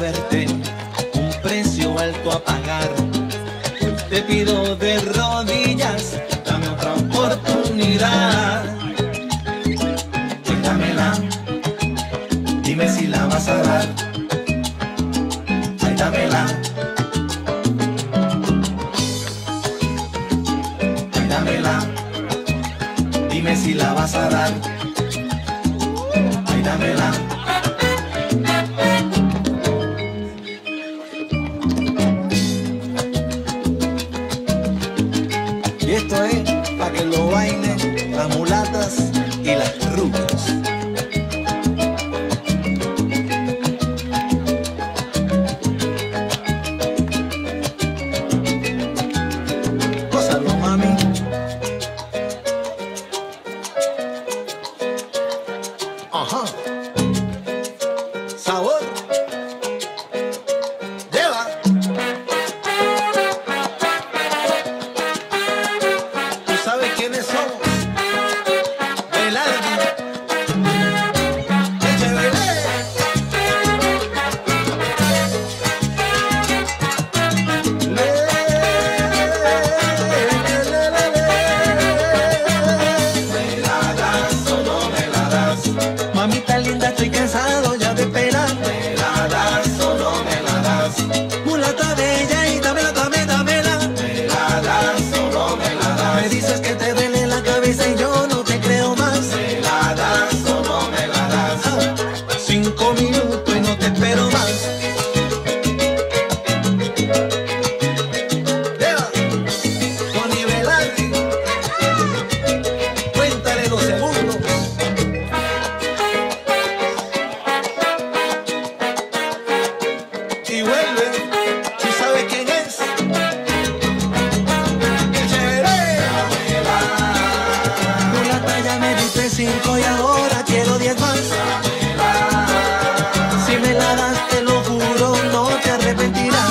verte, un precio alto a pagar. Te pido de rodillas, dame otra oportunidad. Dámela, dime si la vas a dar. Ay, dámela. Ay, dámela, dime si la vas a dar. Ay, dámela. Y esto es para que lo bailen las mulatas y las rubias. Gózalo, mami. Ajá. Sabor. Lleva. ¿Tú sabes quiénes somos? Belardi. Mamita linda, estoy cansado ya de esperar. ¿Me la das o no me la das? Mulata bella y dámela, dámela. ¿Me la das o no me la das? Me dices que te duele la cabeza y yo no te creo más. ¿Me la das o no me la das? 5 minutos y no te espero más. Lleva, Tony Belardi, cuéntale los segundos. Y vuelve, tú sabes quién es. ¡Qué chévere! Con la talla me diste 5 y ahora quiero 10 más. Si me la das, te lo juro, no te arrepentirás.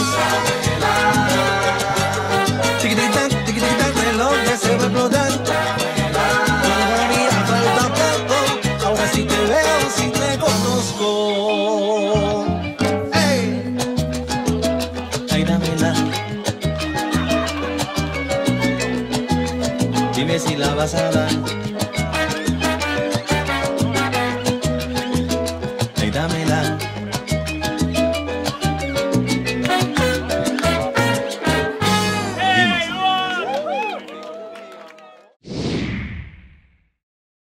Tiquitita, tiquitita, el reloj ya se va a explotar. Todavía falta poco, ahora sí te veo, sí te conozco. Ay, dámela, dime si la vas a dar.